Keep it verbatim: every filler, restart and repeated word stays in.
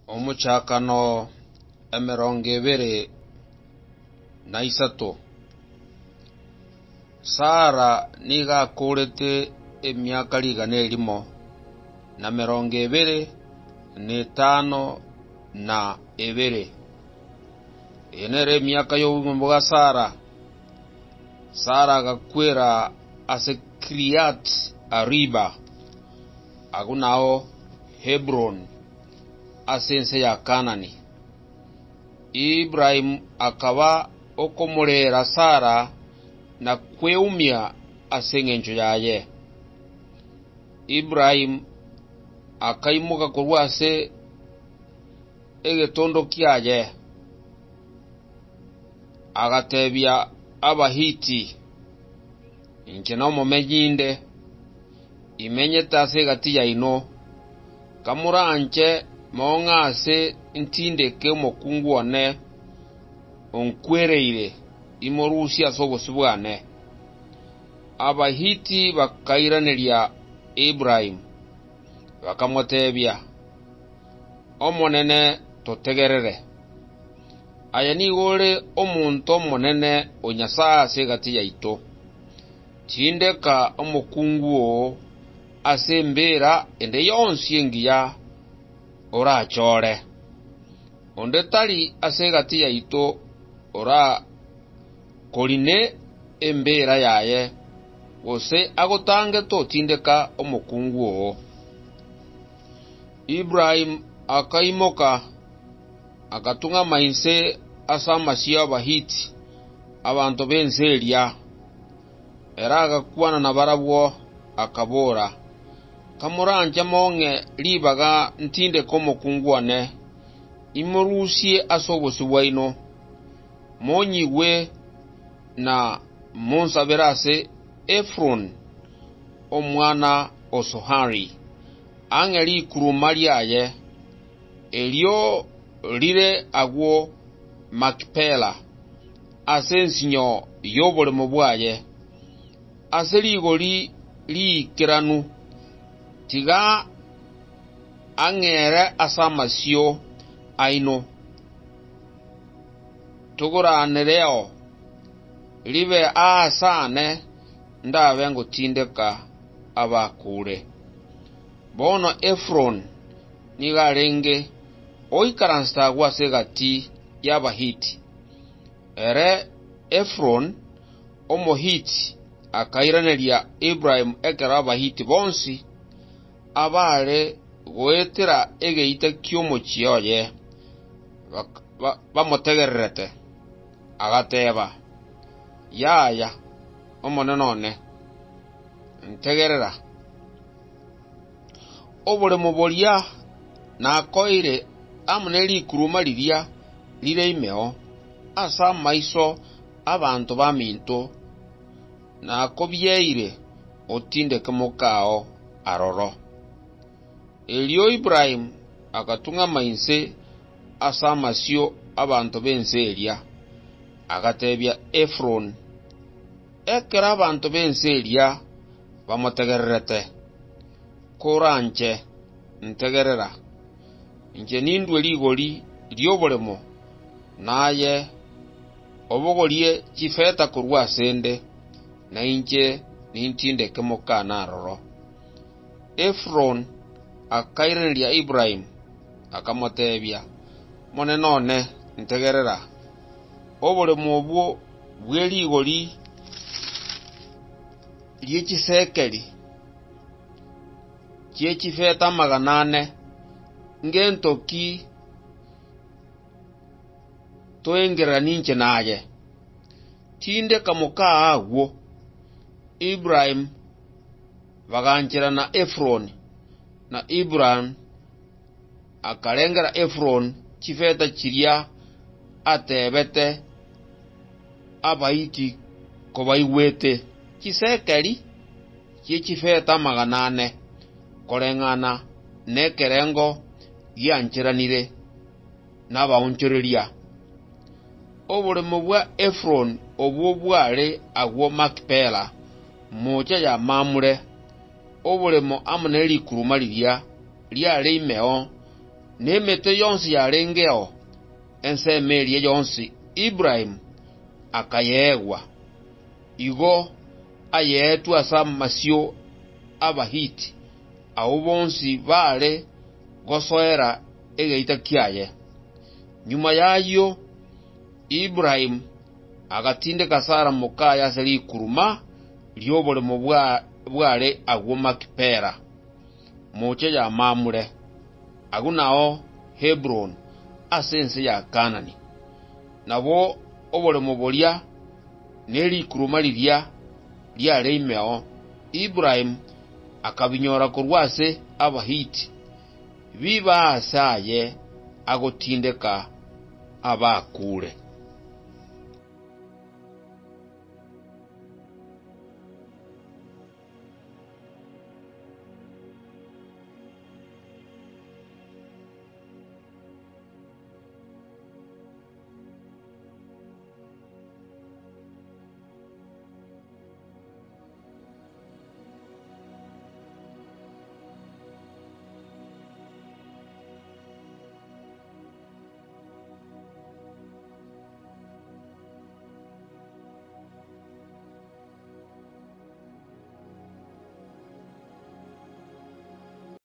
Omuchakano emirongo ebere na isato. Sara niga akurete emyaka ligana elimo na mirongo ebere n'etano na ebere. Enere emyaka y'obulamu bwa Sara. Sara agakwera ase Kiriat Ariba agunao Hebron asense ya Kanani. Ibrahim akaba okomulera Sara na kweumya asengenjo yaye. Ibrahim akaimuka kurwase egetondo kyaye agatebya abahiti inkena omumenyinde imenyetase gati yaino kamuranche mongase ntindeke omukungu one onkwereire imorusia sobosubwane. Abahiti bakairanirya Ibrahim bakamotebya omonene totegerere aya nigore omuntu omonene onyasa ase gati yaito tindeka omukungu o asembera ende yonsi engiya ora chore onde tali ase gati yaito ora koline embera yaye ose agotange to tindeka omukungu o. Ibrahim akaimoka akatunga mainse asamasiya abahiti abantu benseria era agakwana na barabwo akabora kamuranja monge libaga ntinde komukungu ane imorusie asobosubwaino monyiwe na monsaberase Efron omwana osohari angeli kurumali aye elio lire agwo Makpela asensinyo yobole mobwaye aseli goli li kiranu tiga angere asamasio aino tugura nereo libe asane ndabe ngo tindeka abakure bono Efron nigarenge oikaransta gwase gati y'abahiti ere Efron omohiti akairanirya Ibrahim ekera abahiti bonsi abare goetera egeite kyomochiyoye bamotegererete agateba yaya omonenone ntegerera obole mubolia na koire amuneli kuruma liria lire imeo asa maiso abantu baminto na kobyeire otinde kemokao aroro elio Ibrahim akatunga mainse asa masio abantu benseria agatebya Efron ekera abantu benseria bamotegererete koranche ntegerera inje nindwe ligoli lyobolemo naye obogolie chifeta kurwa sende na inje nintinde kemokana roro. Efron akairanirya Ibrahim akamotebya monenone ntegerera obolemo obwo bweligoli lyechisekeli kyechifeta maganane ngentoki toengera ninche naye tinde kamuka agwo. Ibrahim baganchira na Efron na Ibrahim akarengera Efron chifeta chiria atebete abaiti kobaiwete chisekeli kyechifeta maganane korengana nekerengo gyanchiranire n'abawunchereria obulemu bwa Efron obwo bwale agwo Makpela moja ya mamure obulemo amuneli kurumaliria lyale imeo nemete yonsi yarengeo ensemerie yonsi Ibrahim akayegwa igo ayetu asa masio abahiti abo bonsi bale gosoera egeita kiaye. Nyuma yayo Ibrahim agatinde kasara mukaya seli kuruma lyobole mu bwale aguma kipera moche ya mamure agunao Hebron asense ya Kanani nabo obole mu bolia neli kuruma lilia lya leimeo Ibrahim akabinyora kurwase abahiti biba asaye agotindeka abakure.